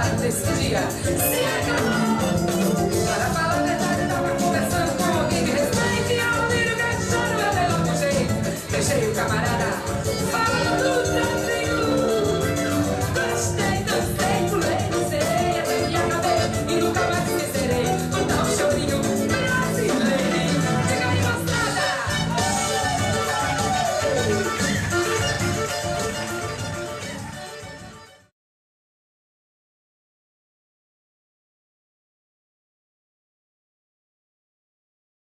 desse dia se acabou. Para falar a verdade, eu tava conversando com alguém que respeite. E ao ouvir o gaguejando, eu dei logo um jeito. Deixei o camarada falando.